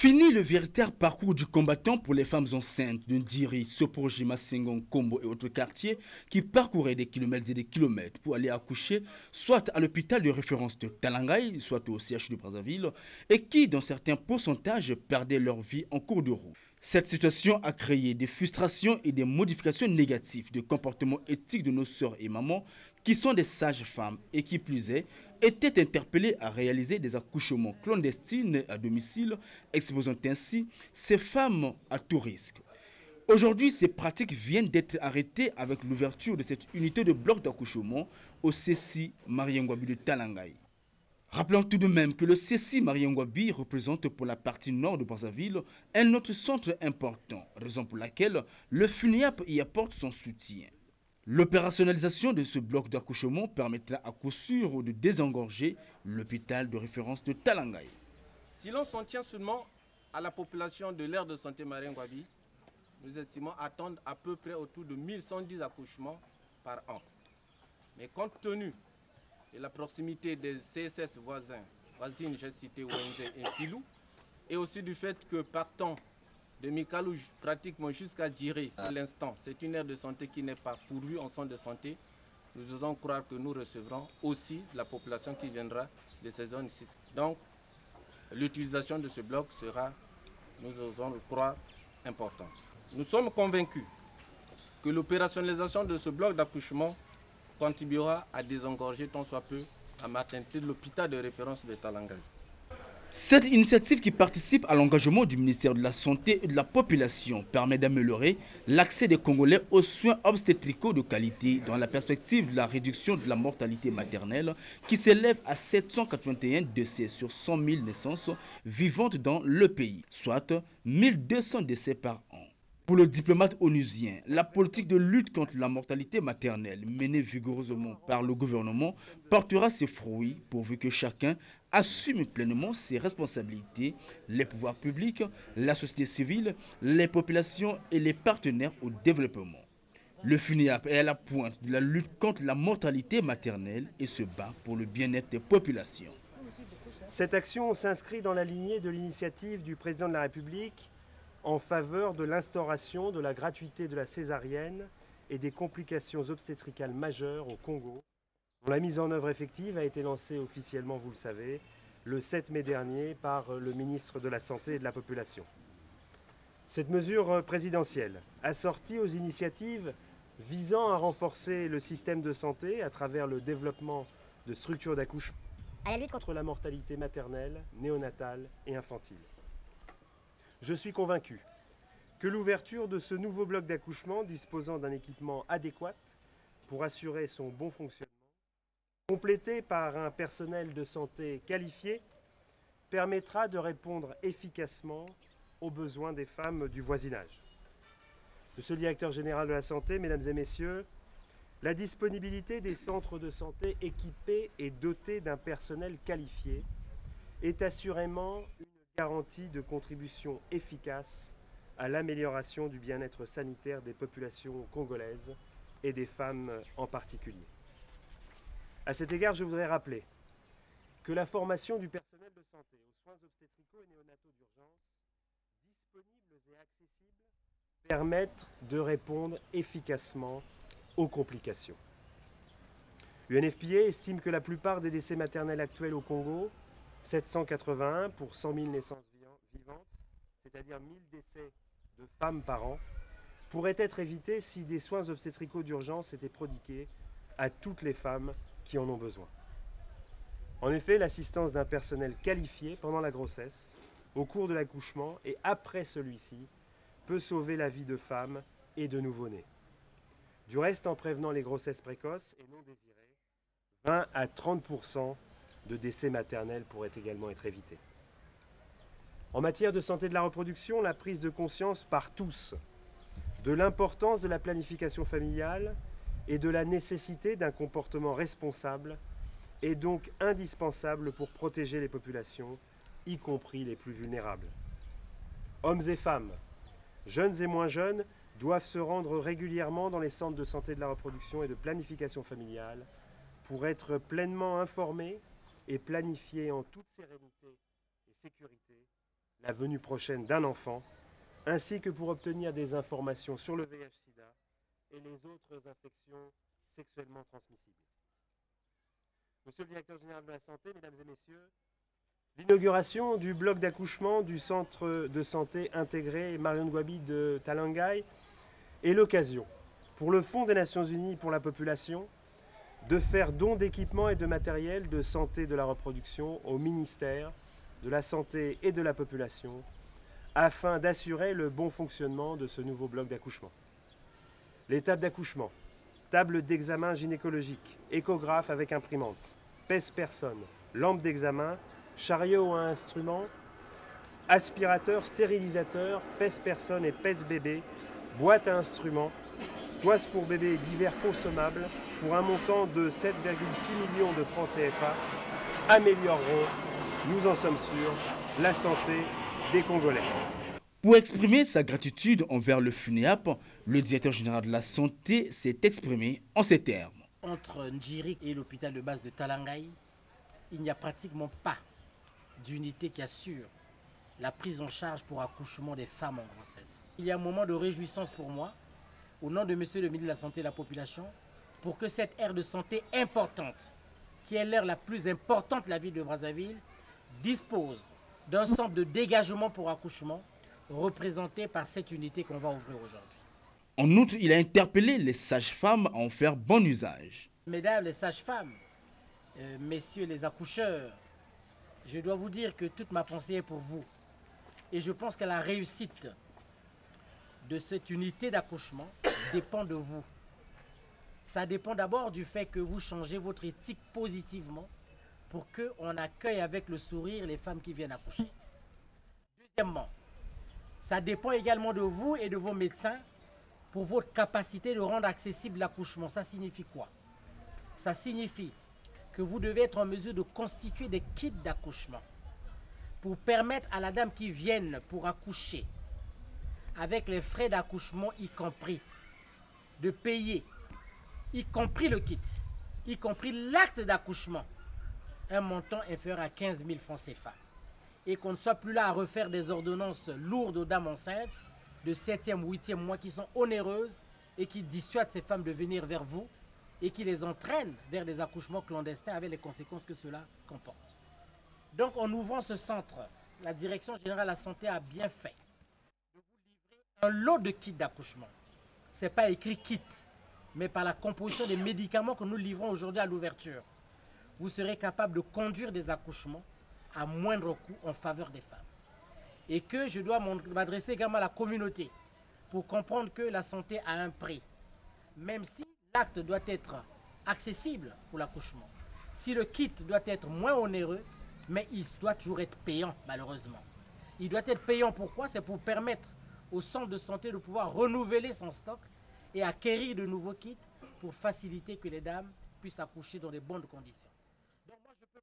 Fini le véritable parcours du combattant pour les femmes enceintes de Ndiri, Soporjima, Sengon, Kombo et autres quartiers qui parcouraient des kilomètres et des kilomètres pour aller accoucher soit à l'hôpital de référence de Talangaï, soit au CHU de Brazzaville et qui, dans certains pourcentages, perdaient leur vie en cours de route. Cette situation a créé des frustrations et des modifications négatives de comportement éthique de nos sœurs et mamans qui sont des sages-femmes et qui plus est, étaient interpellées à réaliser des accouchements clandestines à domicile, exposant ainsi ces femmes à tout risque. Aujourd'hui, ces pratiques viennent d'être arrêtées avec l'ouverture de cette unité de bloc d'accouchement au CECI Mariengwabi de Talangaï. Rappelons tout de même que le CECI Mariengwabi représente pour la partie nord de Brazzaville un autre centre important, raison pour laquelle le FUNIAP y apporte son soutien. L'opérationnalisation de ce bloc d'accouchement permettra à coup sûr de désengorger l'hôpital de référence de Talangaï. Si l'on s'en tient seulement à la population de l'aire de santé Mariengwabi, nous estimons attendre à peu près autour de 1110 accouchements par an. Mais compte tenu de la proximité des CSS voisines, j'ai cité Wenze et Filou, et aussi du fait que partant de Mikalou pratiquement jusqu'à Djiré, pour l'instant, c'est une aire de santé qui n'est pas pourvue en centre de santé, nous osons croire que nous recevrons aussi la population qui viendra de ces zones ici. Donc, l'utilisation de ce bloc sera, nous osons le croire, importante. Nous sommes convaincus que l'opérationnalisation de ce bloc d'accouchement contribuera à désengorger tant soit peu la maternité de l'hôpital de référence de Talangaï. Cette initiative qui participe à l'engagement du ministère de la Santé et de la Population permet d'améliorer l'accès des Congolais aux soins obstétricaux de qualité dans la perspective de la réduction de la mortalité maternelle qui s'élève à 781 décès sur 100 000 naissances vivantes dans le pays, soit 1200 décès par an. Pour le diplomate onusien, la politique de lutte contre la mortalité maternelle menée vigoureusement par le gouvernement portera ses fruits pourvu que chacun assume pleinement ses responsabilités, les pouvoirs publics, la société civile, les populations et les partenaires au développement. Le FUNIAP est à la pointe de la lutte contre la mortalité maternelle et se bat pour le bien-être des populations. Cette action s'inscrit dans la lignée de l'initiative du président de la République en faveur de l'instauration de la gratuité de la césarienne et des complications obstétricales majeures au Congo, dont la mise en œuvre effective a été lancée officiellement, vous le savez, le 7 mai dernier par le ministre de la Santé et de la Population. Cette mesure présidentielle, assortie aux initiatives visant à renforcer le système de santé à travers le développement de structures d'accouchement, à la lutte contre la mortalité maternelle, néonatale et infantile. Je suis convaincu que l'ouverture de ce nouveau bloc d'accouchement disposant d'un équipement adéquat pour assurer son bon fonctionnement, complété par un personnel de santé qualifié, permettra de répondre efficacement aux besoins des femmes du voisinage. Monsieur le directeur général de la santé, mesdames et messieurs, la disponibilité des centres de santé équipés et dotés d'un personnel qualifié est assurément une garantie de contribution efficace à l'amélioration du bien-être sanitaire des populations congolaises et des femmes en particulier. À cet égard, je voudrais rappeler que la formation du personnel de santé aux soins obstétricaux et néonataux d'urgence, disponibles et accessibles, permettent de répondre efficacement aux complications. UNFPA estime que la plupart des décès maternels actuels au Congo, 781 pour 100 000 naissances vivantes, c'est-à-dire 1000 décès de femmes par an, pourraient être évités si des soins obstétricaux d'urgence étaient prodigués à toutes les femmes qui en ont besoin. En effet, l'assistance d'un personnel qualifié pendant la grossesse, au cours de l'accouchement et après celui-ci, peut sauver la vie de femmes et de nouveau-nés. Du reste, en prévenant les grossesses précoces et non désirées, 20 à 30% de décès maternels pourraient également être évités. En matière de santé de la reproduction, la prise de conscience par tous de l'importance de la planification familiale et de la nécessité d'un comportement responsable est donc indispensable pour protéger les populations, y compris les plus vulnérables. Hommes et femmes, jeunes et moins jeunes, doivent se rendre régulièrement dans les centres de santé de la reproduction et de planification familiale pour être pleinement informés et planifier en toute sérénité et sécurité la venue prochaine d'un enfant, ainsi que pour obtenir des informations sur le VIH/SIDA et les autres infections sexuellement transmissibles. Monsieur le directeur général de la santé, mesdames et messieurs, l'inauguration du bloc d'accouchement du centre de santé intégré Marion Ngouabi de Talangaï est l'occasion pour le Fonds des Nations Unies pour la population de faire don d'équipements et de matériel de santé de la reproduction au ministère de la Santé et de la Population afin d'assurer le bon fonctionnement de ce nouveau bloc d'accouchement. L'étape d'accouchement, table d'examen gynécologique, échographe avec imprimante, pèse-personne, lampe d'examen, chariot à instruments, aspirateur, stérilisateur, pèse-personne et pèse-bébé, boîte à instruments, toise pour bébé et divers consommables pour un montant de 7,6 millions de francs CFA amélioreront, nous en sommes sûrs, la santé des Congolais. Pour exprimer sa gratitude envers le FUNEAP, le directeur général de la santé s'est exprimé en ces termes. Entre Ndjiri et l'hôpital de base de Talangaï, il n'y a pratiquement pas d'unité qui assure la prise en charge pour accouchement des femmes en grossesse. Il y a un moment de réjouissance pour moi, au nom de Monsieur le ministre de la Santé et de la Population, pour que cette aire de santé importante, qui est l'aire la plus importante de la ville de Brazzaville, dispose d'un centre de dégagement pour accouchement représenté par cette unité qu'on va ouvrir aujourd'hui. En outre, il a interpellé les sages-femmes à en faire bon usage. Mesdames les sages-femmes, messieurs les accoucheurs, je dois vous dire que toute ma pensée est pour vous. Et je pense que la réussite de cette unité d'accouchement dépend de vous. Ça dépend d'abord du fait que vous changez votre éthique positivement pour qu'on accueille avec le sourire les femmes qui viennent accoucher. Deuxièmement, ça dépend également de vous et de vos médecins pour votre capacité de rendre accessible l'accouchement. Ça signifie quoi? Ça signifie que vous devez être en mesure de constituer des kits d'accouchement pour permettre à la dame qui vienne pour accoucher, avec les frais d'accouchement y compris, de payer, y compris le kit, y compris l'acte d'accouchement, un montant inférieur à 15 000 francs CFA. Et qu'on ne soit plus là à refaire des ordonnances lourdes aux dames enceintes de 7e ou 8e mois qui sont onéreuses et qui dissuadent ces femmes de venir vers vous et qui les entraînent vers des accouchements clandestins avec les conséquences que cela comporte. Donc en ouvrant ce centre, la Direction générale de la santé a bien fait de vous livrer un lot de kits d'accouchement. Ce n'est pas écrit kit, mais par la composition des médicaments que nous livrons aujourd'hui à l'ouverture, vous serez capable de conduire des accouchements à moindre coût en faveur des femmes. Et que je dois m'adresser également à la communauté pour comprendre que la santé a un prix. Même si l'acte doit être accessible pour l'accouchement, si le kit doit être moins onéreux, mais il doit toujours être payant, malheureusement. Il doit être payant, pourquoi? C'est pour permettre au centre de santé de pouvoir renouveler son stock et acquérir de nouveaux kits pour faciliter que les dames puissent accoucher dans de bonnes conditions. Donc moi, je peux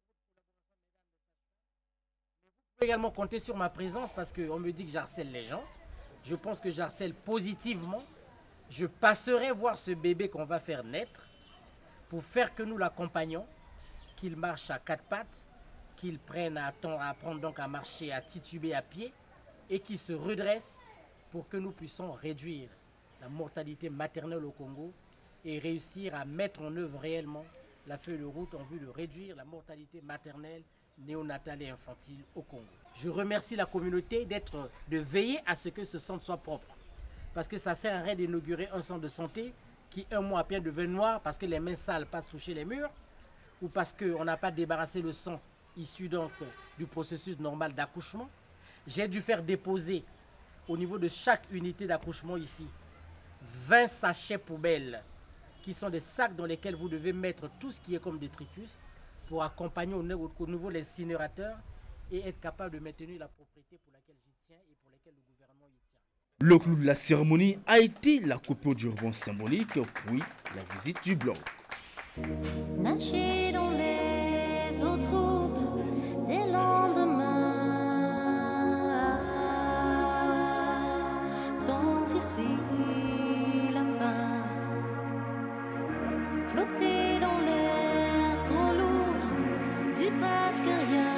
également compter sur ma présence parce qu'on me dit que j'harcèle les gens. Je pense que j'harcèle positivement. Je passerai voir ce bébé qu'on va faire naître pour faire que nous l'accompagnons, qu'il marche à quatre pattes, qu'il prenne à apprendre donc à marcher, à tituber à pied et qu'il se redresse pour que nous puissions réduire la mortalité maternelle au Congo et réussir à mettre en œuvre réellement la feuille de route en vue de réduire la mortalité maternelle, néonatale et infantile au Congo. Je remercie la communauté de veiller à ce que ce centre soit propre. Parce que ça sert à rien d'inaugurer un centre de santé qui, un mois après, devient noir parce que les mains sales passent toucher les murs ou parce qu'on n'a pas débarrassé le sang issu donc du processus normal d'accouchement. J'ai dû faire déposer au niveau de chaque unité d'accouchement ici 20 sachets poubelles qui sont des sacs dans lesquels vous devez mettre tout ce qui est comme détritus pour accompagner au niveau l'incinérateur et être capable de maintenir la propriété pour laquelle j'y tiens et pour laquelle le gouvernement y tient. Le clou de la cérémonie a été la coupure du ruban symbolique, puis la visite du bloc. Nager dans les eaux troubles des lendemains, tendre ici la fin, flotter dans l'air trop lourd du presque rien.